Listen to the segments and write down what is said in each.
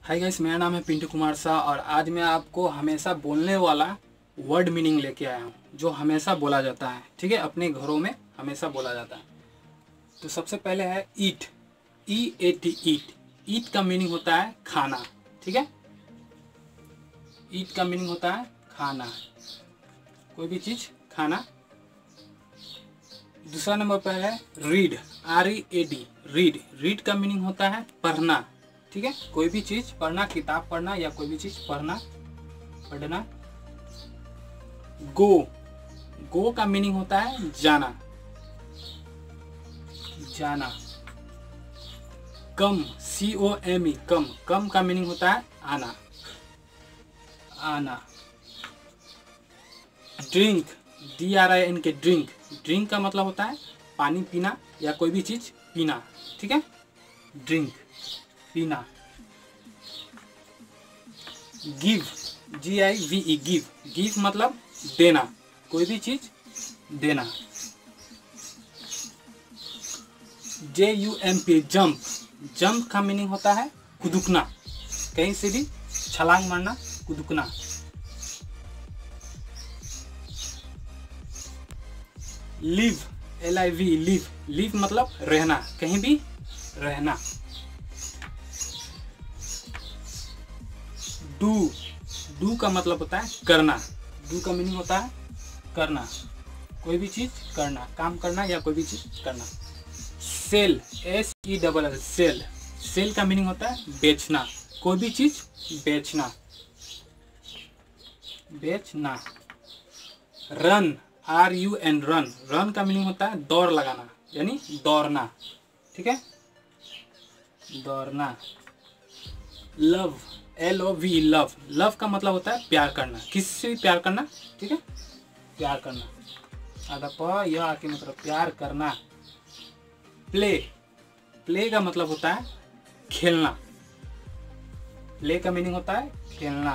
Hi guys, मेरा नाम है पिंटू कुमार शाह और आज मैं आपको हमेशा बोलने वाला वर्ड मीनिंग लेके आया हूँ जो हमेशा बोला जाता है। ठीक है, अपने घरों में हमेशा बोला जाता है। तो सबसे पहले है ईट, EAT, ईट। ईट का मीनिंग होता है खाना। ठीक है, ईट का मीनिंग होता है खाना, कोई भी चीज़ खाना। दूसरा नंबर पर है रीड, READ, रीड। रीड का मीनिंग होता है पढ़ना। ठीक है, कोई भी चीज पढ़ना, किताब पढ़ना या कोई भी चीज पढ़ना। गो, गो का मीनिंग होता है जाना। कम, COME, कम। कम का मीनिंग होता है आना। Drink, DRINK, drink. ड्रिंक का मतलब होता है पानी पीना या कोई भी चीज पीना। ठीक है, ड्रिंक, पीना। Give, GIVE, give. गिव मतलब देना, कोई भी चीज देना। JUMP, jump. जंप का मीनिंग होता है कूदना, कहीं से भी छलांग मारना, कूदना। Live, LIV, live. लिव मतलब रहना, कहीं भी रहना। डू का मतलब होता है करना। डू का मीनिंग होता है करना, कोई भी चीज करना, काम करना या कोई भी चीज करना। Sell, SELL, sell. सेल का मीनिंग होता है बेचना, कोई भी चीज बेचना। Run, RUN, run. रन का मीनिंग होता है दौड़ लगाना, यानी दौड़ना। ठीक है, दौड़ना। Love, LOV, love. लव का मतलब होता है प्यार करना, किसी से भी प्यार करना। ठीक है, प्यार करना। आधा प यह आके मतलब प्यार करना। प्ले, प्ले का मतलब होता है खेलना। प्ले का मीनिंग होता है खेलना।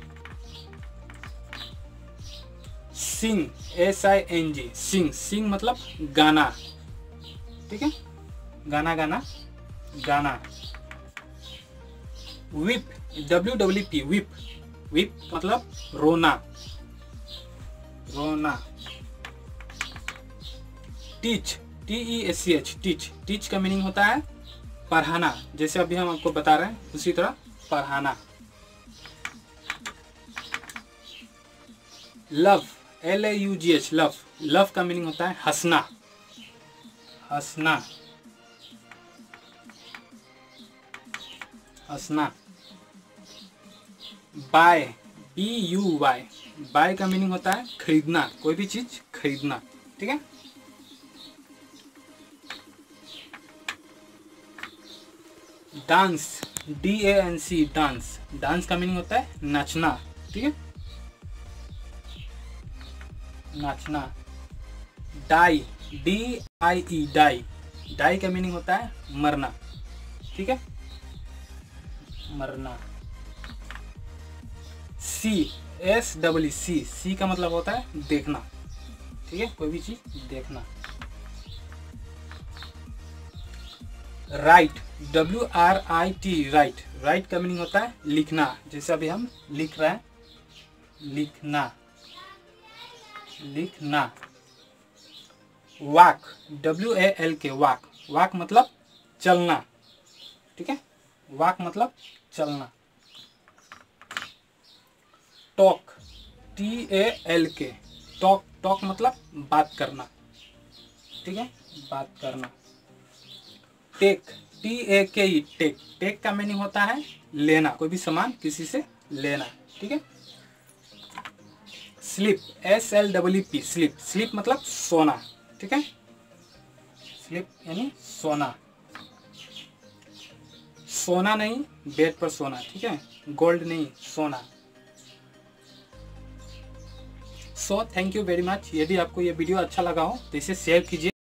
सिंग, SING, सिंग। सिंग मतलब गाना। ठीक है, गाना। Whip, WWP, whip. विप मतलब रोना। Teach, TEACH, teach. टीच का मीनिंग होता है पढ़ाना, जैसे अभी हम आपको बता रहे हैं उसी तरह पढ़ाना। Laugh, LAUGH, laugh. लव का मीनिंग होता है हंसना। बाय, BUY, बाय का मीनिंग होता है खरीदना, कोई भी चीज खरीदना। ठीक है, डांस, DANC, डांस। डांस का मीनिंग होता है नाचना। ठीक है, नाचना। Die, DIE, die. डाई का मीनिंग होता है मरना। ठीक है, मरना। SWC, सी का मतलब होता है देखना। ठीक है, कोई भी चीज देखना। Write, WRIT, write. राइट का मीनिंग होता है लिखना, जैसे अभी हम लिख रहे हैं, लिखना। Walk, WALK, walk. वॉक मतलब चलना। ठीक है, वॉक मतलब चलना। Talk, TALK, talk. टॉक मतलब बात करना। ठीक है, बात करना। Take, TAKE, take. टेक का मीनिंग होता है लेना, कोई भी सामान किसी से लेना। ठीक है, स्लीप, SLEEP, स्लीप। स्लीप मतलब सोना। ठीक है, स्लीप यानी सोना। सोना नहीं, बेड पर सोना। ठीक है, गोल्ड नहीं, सोना। So thank you very much. यदि आपको ये वीडियो अच्छा लगा हो तो इसे शेयर कीजिए।